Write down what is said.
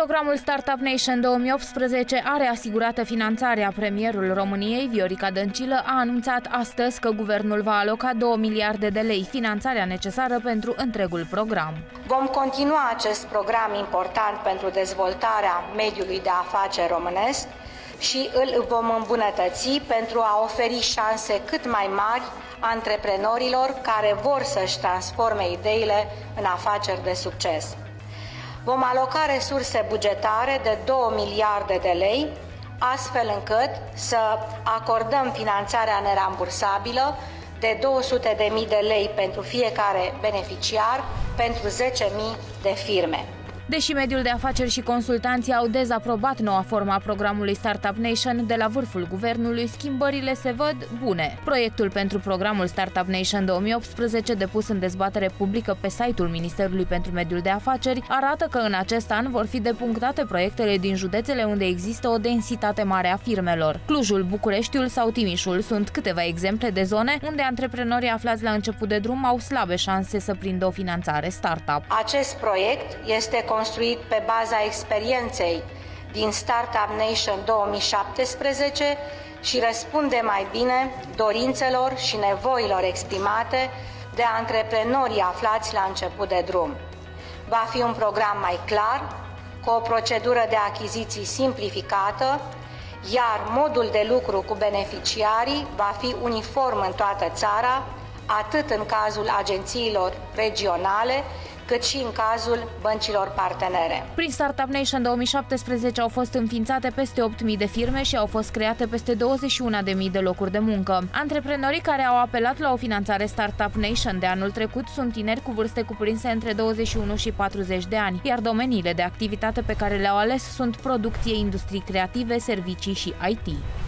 Programul Startup Nation 2018 are asigurată finanțarea. Premierul României, Viorica Dăncilă, a anunțat astăzi că guvernul va aloca 2 miliarde de lei, finanțarea necesară pentru întregul program. Vom continua acest program important pentru dezvoltarea mediului de afaceri românesc și îl vom îmbunătăți pentru a oferi șanse cât mai mari antreprenorilor care vor să-și transforme ideile în afaceri de succes. Vom aloca resurse bugetare de 2 miliarde de lei, astfel încât să acordăm finanțarea nerambursabilă de 200.000 de lei pentru fiecare beneficiar pentru 10.000 de firme. Deși mediul de afaceri și consultanții au dezaprobat noua formă a programului Startup Nation, de la vârful guvernului schimbările se văd bune. Proiectul pentru programul Startup Nation 2018, depus în dezbatere publică pe site-ul Ministerului pentru Mediul de Afaceri, arată că în acest an vor fi depunctate proiectele din județele unde există o densitate mare a firmelor. Clujul, Bucureștiul sau Timișul sunt câteva exemple de zone unde antreprenorii aflați la început de drum au slabe șanse să prindă o finanțare startup. Acest proiect este construit pe baza experienței din Startup Nation 2017 și răspunde mai bine dorințelor și nevoilor exprimate de antreprenorii aflați la început de drum. Va fi un program mai clar, cu o procedură de achiziții simplificată, iar modul de lucru cu beneficiarii va fi uniform în toată țara, atât în cazul agențiilor regionale, cât și în cazul băncilor partenere. Prin Startup Nation 2017 au fost înființate peste 8.000 de firme și au fost create peste 21.000 de locuri de muncă. Antreprenorii care au apelat la o finanțare Startup Nation de anul trecut sunt tineri cu vârste cuprinse între 21 și 40 de ani, iar domeniile de activitate pe care le-au ales sunt producție, industrii creative, servicii și IT.